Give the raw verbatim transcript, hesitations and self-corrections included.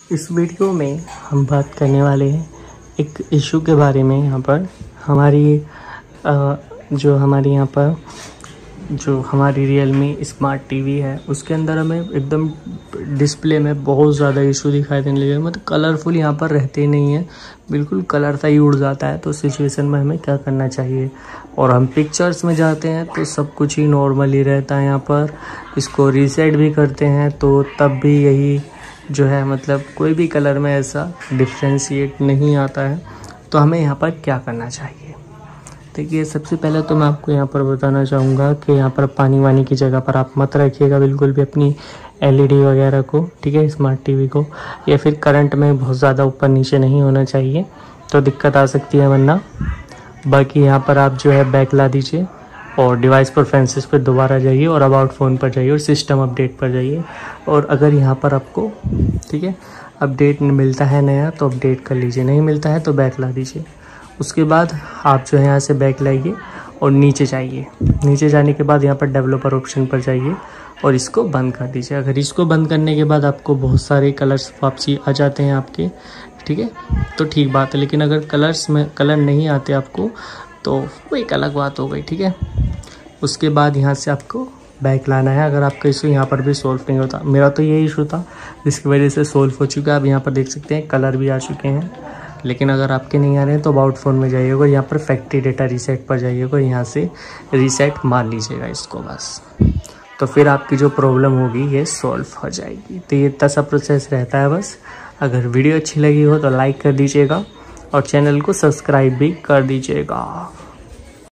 इस वीडियो में हम बात करने वाले हैं एक इशू के बारे में। यहाँ पर हमारी आ, जो हमारी यहाँ पर जो हमारी रियलमी स्मार्ट टीवी है उसके अंदर हमें एकदम डिस्प्ले में बहुत ज़्यादा इशू दिखाई देने लगे। मतलब कलरफुल यहाँ पर रहते ही नहीं है, बिल्कुल कलर सा ही उड़ जाता है। तो सिचुएशन में हमें क्या करना चाहिए, और हम पिक्चर्स में जाते हैं तो सब कुछ ही नॉर्मल ही रहता है। यहाँ पर इसको रीसेट भी करते हैं तो तब भी यही जो है मतलब कोई भी कलर में ऐसा डिफ्रेंशिएट नहीं आता है। तो हमें यहाँ पर क्या करना चाहिए, देखिए सबसे पहले तो मैं आपको यहाँ पर बताना चाहूँगा कि यहाँ पर पानी वानी की जगह पर आप मत रखिएगा बिल्कुल भी अपनी एलईडी वगैरह को, ठीक है, स्मार्ट टीवी को। या फिर करंट में बहुत ज़्यादा ऊपर नीचे नहीं होना चाहिए, तो दिक्कत आ सकती है वरना। बाकी यहाँ पर आप जो है बैक ला दीजिए और डिवाइस प्रेफरेंसेस पर दोबारा जाइए और अबाउट फ़ोन पर जाइए और सिस्टम अपडेट पर जाइए। और अगर यहाँ पर आपको ठीक है अपडेट मिलता है नया तो अपडेट कर लीजिए, नहीं मिलता है तो बैक ला दीजिए। उसके बाद आप जो है यहाँ से बैक लाइए और नीचे जाइए। नीचे जाने के बाद यहाँ पर डेवलपर ऑप्शन पर जाइए और इसको बंद कर दीजिए। अगर इसको बंद करने के बाद आपको बहुत सारे कलर्स वापसी आ जाते हैं आपके, ठीक है, तो ठीक बात है। लेकिन अगर कलर्स में कलर नहीं आते आपको तो वो एक अलग बात हो गई, ठीक है। उसके बाद यहाँ से आपको बैक लाना है। अगर आपका इशू यहाँ पर भी सॉल्व नहीं होता, मेरा तो यही इशू था जिसकी वजह से सॉल्व हो चुका है। आप यहाँ पर देख सकते हैं कलर भी आ चुके हैं। लेकिन अगर आपके नहीं आ रहे हैं तो अबाउट फ़ोन में जाइएगा, यहाँ पर फैक्ट्री डेटा रीसेट पर जाइएगा, यहाँ से रीसेट मार लीजिएगा इसको बस। तो फिर आपकी जो प्रॉब्लम होगी ये सॉल्व हो जाएगी। तो ये इतना सा प्रोसेस रहता है बस। अगर वीडियो अच्छी लगी हो तो लाइक कर दीजिएगा और चैनल को सब्सक्राइब भी कर दीजिएगा।